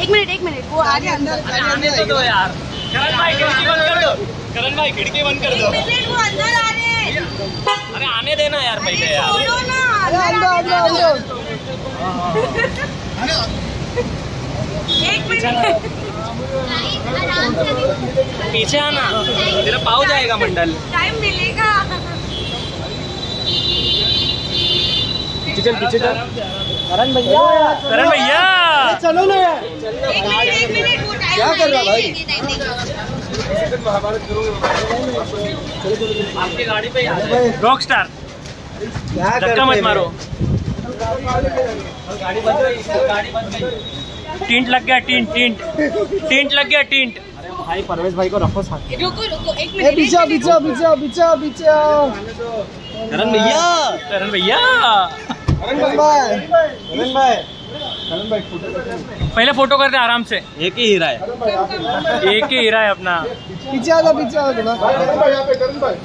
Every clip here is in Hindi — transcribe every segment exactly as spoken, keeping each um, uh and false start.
एक मिनट एक मिनट वो आगे अंदर आने तो दो यार। करण भाई खिड़की बंद कर दो। करण भाई खिड़की बंद कर दो। मिनट वो अंदर आ रहे हैं। अरे आने देना यार पहले यार। छोड़ो ना अंदर अंदर एक मिनट पीछे आना, तेरा पाव जाएगा मंडल। टाइम मिलेगा। चल पीछे चल। करण भैया, करण भैया चलो ना यार। एक मिनट एक मिनट वो टाइम क्या कर रहा भाई? आपकी गाड़ी पे रॉक स्टार, धक्का मत मारो। गाड़ी बंद गई, गाड़ी बंद गई। टिंट लग गया, टिंट टिंट टिंट लग गया, टिंट। अरे भाई परवेश भाई को रखो साथ। रुको रुको एक मिनट। पीछे पीछे पीछे पीछे पीछे। करण भैया, करण भैया, करण भाई, करण भाई, करण भाई पहले फोटो करते आराम से। एक ही हीरा है, एक ही हीरा है अपना। पीछे आ जा, पीछे आ जा। करण भाई यहाँ पे, करण भाई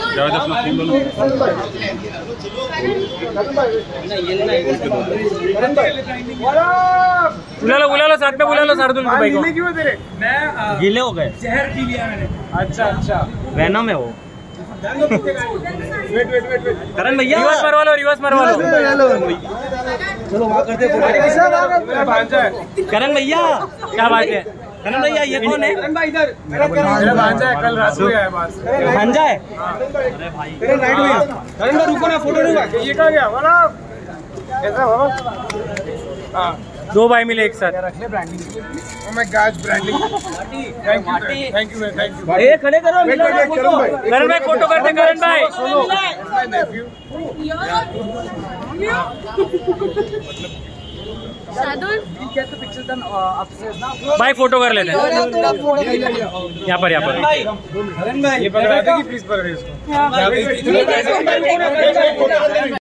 बुला लो, बुला लो साथ में, बुला लो शार्दुल भाई को। क्यों तेरे? मैं गीले हो गए, जहर पी लिया मैंने। अच्छा अच्छा, वैनम है वो। Wait wait wait wait. Karan भैया रिवर्स मरवा लो, रिवर्स मरवा लो। चलो वहाँ करते हैं। भांजा है करण भैया, क्या बात है? करण भैया ये कौन है? करण भाई इधर। मेरा भांजा है, कल रात को आया पास। भांजा है? अरे भाई तेरा राइट हुई। करण भाई रुको ना, फोटो लूंगा। ये कहाँ गया? वाला कैसा बाबा? हाँ दो भाई मिले एक साथ। रख ले branding. Oh my God, branding. Thank you thank you thank you. ए खड़े करो, मिलो ना फोटो। करण भाई फोटो करते, करण भाई। शार्दुल भाई फोटो कर लेते हैं यहाँ पर, यहाँ पर। करण भाई ये पकड़ा दे कि प्लीज पकड़े इसको।